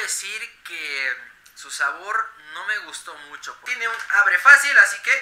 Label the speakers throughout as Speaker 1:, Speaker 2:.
Speaker 1: decir que su sabor no me gustó mucho. Tiene un abre fácil, así que...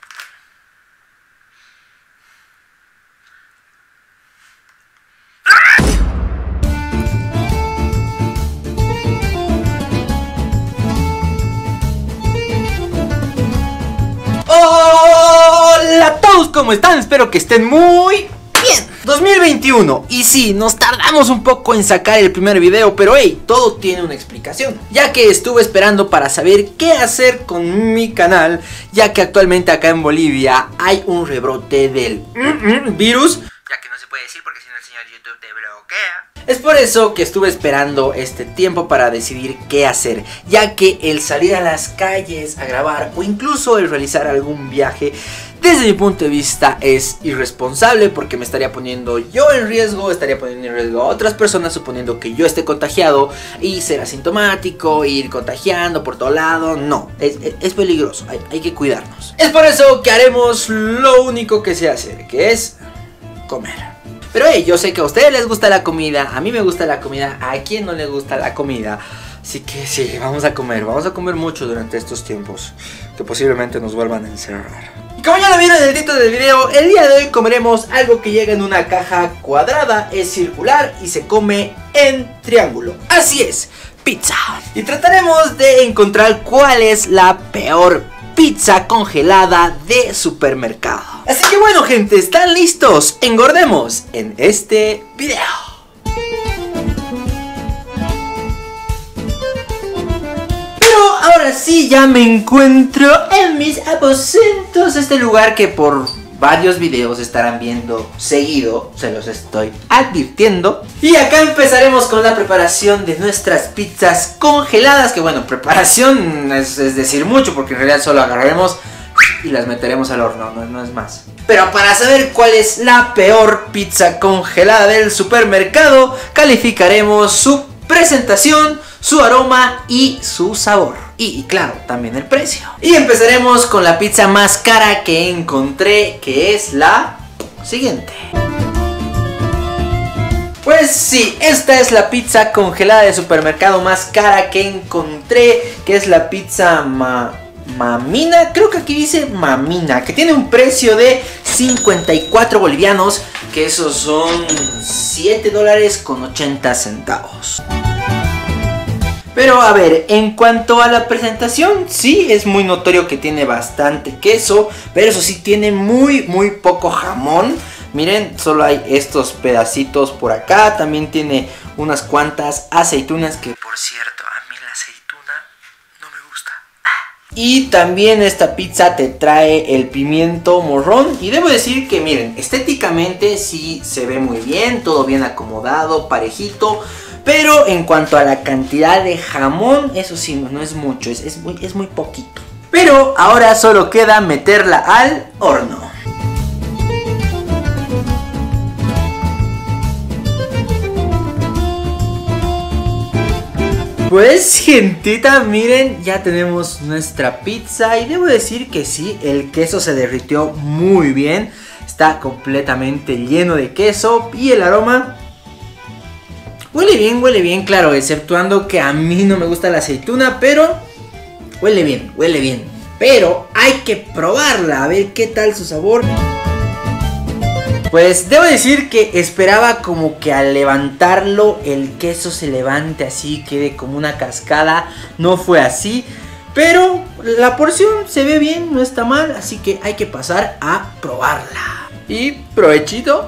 Speaker 2: Hola a todos, ¿cómo están? Espero que estén muy bien. 2021, y sí, nos tardamos un poco en sacar el primer video, pero hey, todo tiene una explicación. Ya que estuve esperando para saber qué hacer con mi canal, ya que actualmente acá en Bolivia hay un rebrote del virus.
Speaker 1: Ya que no se puede decir porque si no el señor YouTube te bloquea.
Speaker 2: Es por eso que estuve esperando este tiempo para decidir qué hacer, ya que el salir a las calles a grabar o incluso el realizar algún viaje, desde mi punto de vista es irresponsable, porque me estaría poniendo yo en riesgo, estaría poniendo en riesgo a otras personas suponiendo que yo esté contagiado y ser asintomático, ir contagiando por todo lado. No, es peligroso, hay que cuidarnos. Es por eso que haremos lo único que sé hacer, que es comer. Pero hey, yo sé que a ustedes les gusta la comida, a mí me gusta la comida, a quien no le gusta la comida. Así que sí, vamos a comer mucho durante estos tiempos que posiblemente nos vuelvan a encerrar. Y como ya lo vieron en el título del video, el día de hoy comeremos algo que llega en una caja cuadrada, es circular y se come en triángulo. Así es, pizza. Y trataremos de encontrar cuál es la peor pizza congelada de supermercado. Así que bueno, gente, ¿están listos? Engordemos en este video. Pero ahora sí, ya me encuentro en mis aposentos. Este lugar que por varios videos estarán viendo seguido, se los estoy advirtiendo. Y acá empezaremos con la preparación de nuestras pizzas congeladas. Que bueno, preparación es decir mucho, porque en realidad solo agarraremos y las meteremos al horno, no es más. Pero para saber cuál es la peor pizza congelada del supermercado, calificaremos su presentación, su aroma y su sabor. Y claro, también el precio. Y empezaremos con la pizza más cara que encontré, que es la siguiente. Pues sí, esta es la pizza congelada de supermercado más cara que encontré, que es la pizza Mamina, creo que aquí dice Mamina, que tiene un precio de 54 bolivianos, que esos son $7.80. Pero a ver, en cuanto a la presentación, sí es muy notorio que tiene bastante queso, pero eso sí tiene muy poco jamón. Miren, solo hay estos pedacitos por acá. También tiene unas cuantas aceitunas, que por cierto, a mí la aceituna no me gusta. Y también esta pizza te trae el pimiento morrón. Y debo decir que miren, estéticamente sí se ve muy bien, todo bien acomodado, parejito. Pero en cuanto a la cantidad de jamón, eso sí, no es mucho, es muy poquito. Pero ahora solo queda meterla al horno. Pues gentita, miren, ya tenemos nuestra pizza. Y debo decir que sí, el queso se derritió muy bien. Está completamente lleno de queso. Y el aroma huele bien, claro, exceptuando que a mí no me gusta la aceituna, pero huele bien. Pero hay que probarla, a ver qué tal su sabor. Pues debo decir que esperaba como que al levantarlo el queso se levante así, quede como una cascada. No fue así, pero la porción se ve bien, no está mal, así que hay que pasar a probarla. Y provechito.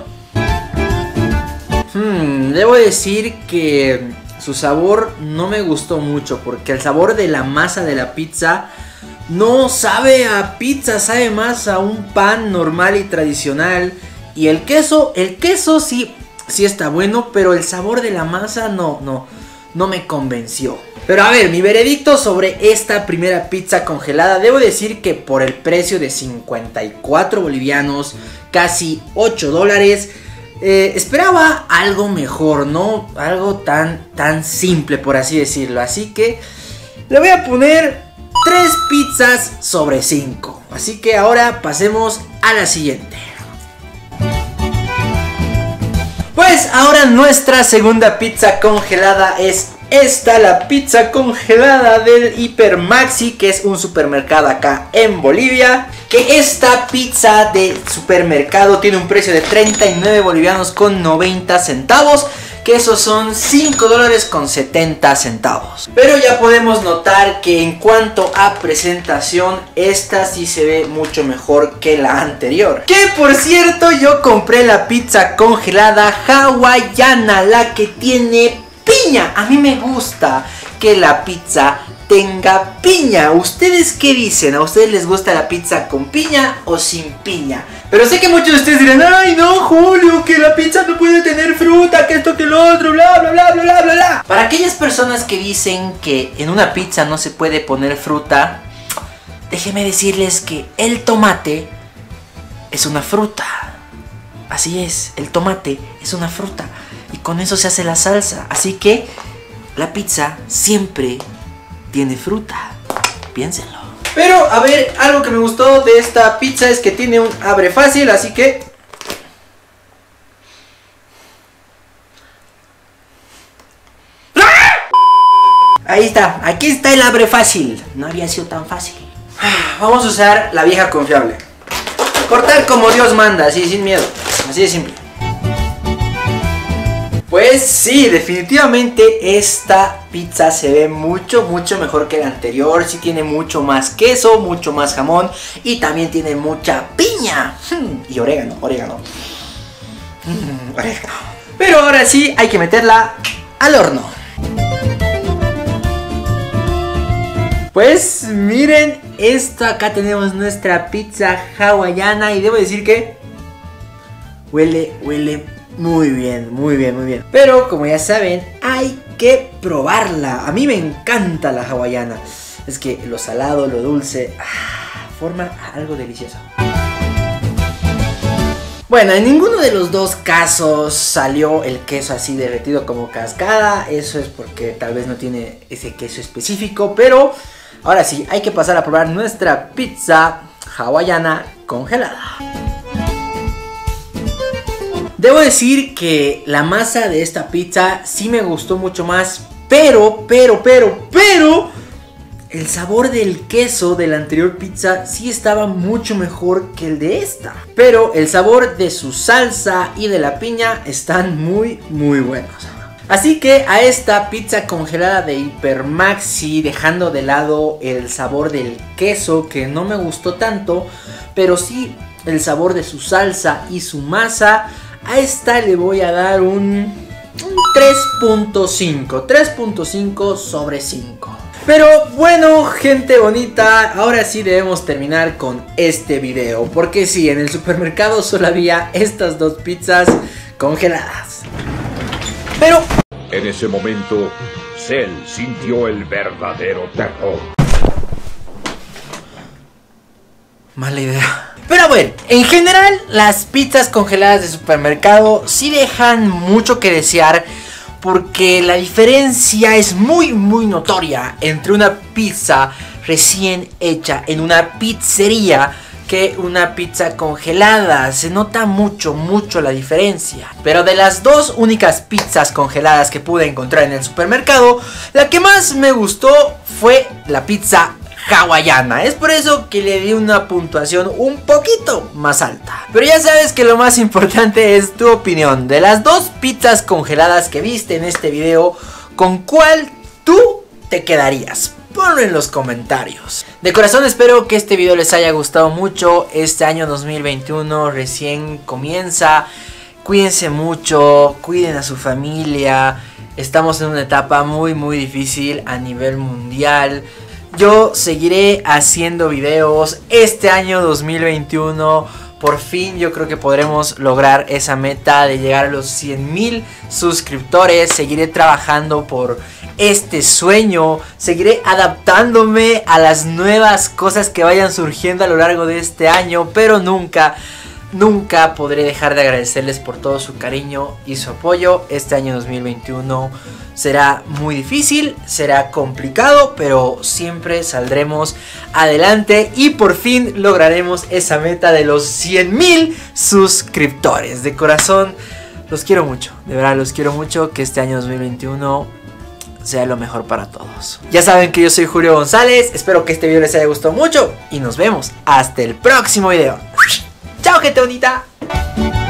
Speaker 2: Debo decir que su sabor no me gustó mucho, porque el sabor de la masa de la pizza no sabe a pizza, sabe más a un pan normal y tradicional. Y el queso sí está bueno, pero el sabor de la masa no me convenció. Pero a ver, mi veredicto sobre esta primera pizza congelada, debo decir que por el precio de 54 bolivianos, casi $8, esperaba algo mejor, ¿no? Algo tan simple, por así decirlo. Así que le voy a poner 3 pizzas sobre 5. Así que ahora pasemos a la siguiente. Pues ahora nuestra segunda pizza congelada es está la pizza congelada del Hiper Maxi, que es un supermercado acá en Bolivia. Que esta pizza de supermercado tiene un precio de 39 bolivianos con 90 centavos. Que esos son 5 dólares con 70 centavos. Pero ya podemos notar que en cuanto a presentación, esta sí se ve mucho mejor que la anterior. Que por cierto, yo compré la pizza congelada hawaiana, la que tiene piña. A mí me gusta que la pizza tenga piña. ¿Ustedes qué dicen? ¿A ustedes les gusta la pizza con piña o sin piña? Pero sé que muchos de ustedes dirán: ay no, Julio, que la pizza no puede tener fruta, que esto, que lo otro, bla bla bla bla bla bla bla. Para aquellas personas que dicen que en una pizza no se puede poner fruta, déjenme decirles que el tomate es una fruta. Así es, el tomate es una fruta y con eso se hace la salsa. Así que la pizza siempre tiene fruta. Piénsenlo. Pero, a ver, algo que me gustó de esta pizza es que tiene un abre fácil, así que... ahí está, aquí está el abre fácil. No había sido tan fácil. Vamos a usar la vieja confiable. Cortar como Dios manda, así sin miedo. Así de simple. Pues sí, definitivamente esta pizza se ve mucho mejor que la anterior. Sí tiene mucho más queso, mucho más jamón y también tiene mucha piña. Y orégano. Orégano. Pero ahora sí hay que meterla al horno. Pues miren esto, acá tenemos nuestra pizza hawaiana y debo decir que huele muy bien. Pero como ya saben, hay que probarla. A mí me encanta la hawaiana. Es que lo salado, lo dulce, forma algo delicioso. Bueno, en ninguno de los dos casos salió el queso así derretido como cascada. Eso es porque tal vez no tiene ese queso específico. Pero ahora sí, hay que pasar a probar nuestra pizza hawaiana congelada. Debo decir que la masa de esta pizza sí me gustó mucho más, pero el sabor del queso de la anterior pizza sí estaba mucho mejor que el de esta. Pero el sabor de su salsa y de la piña están muy buenos. Así que a esta pizza congelada de Hiper Maxi, dejando de lado el sabor del queso que no me gustó tanto, pero sí el sabor de su salsa y su masa, a esta le voy a dar un 3.5 sobre 5. Pero bueno, gente bonita, ahora sí debemos terminar con este video. Porque sí, en el supermercado solo había estas dos pizzas congeladas. Pero
Speaker 3: en ese momento, Cell sintió el verdadero terror.
Speaker 2: Mala idea. Pero bueno, en general las pizzas congeladas de supermercado sí dejan mucho que desear, porque la diferencia es muy notoria entre una pizza recién hecha en una pizzería que una pizza congelada. Se nota mucho la diferencia. Pero de las dos únicas pizzas congeladas que pude encontrar en el supermercado, la que más me gustó fue la pizza hawaiana. Es por eso que le di una puntuación un poquito más alta. Pero ya sabes que lo más importante es tu opinión. De las dos pizzas congeladas que viste en este video, ¿con cuál tú te quedarías? Ponlo en los comentarios. De corazón espero que este video les haya gustado mucho. Este año 2021 recién comienza. Cuídense mucho, cuiden a su familia. Estamos en una etapa muy difícil a nivel mundial. Yo seguiré haciendo videos este año 2021. Por fin yo creo que podremos lograr esa meta de llegar a los 100,000 suscriptores. Seguiré trabajando por este sueño. Seguiré adaptándome a las nuevas cosas que vayan surgiendo a lo largo de este año. Pero nunca podré dejar de agradecerles por todo su cariño y su apoyo. Este año 2021 será muy difícil, será complicado, pero siempre saldremos adelante y por fin lograremos esa meta de los 100,000 suscriptores. De corazón, los quiero mucho, de verdad los quiero mucho. Que este año 2021 sea lo mejor para todos. Ya saben que yo soy Julio González, espero que este video les haya gustado mucho y nos vemos hasta el próximo video. ¡Chao, gente bonita!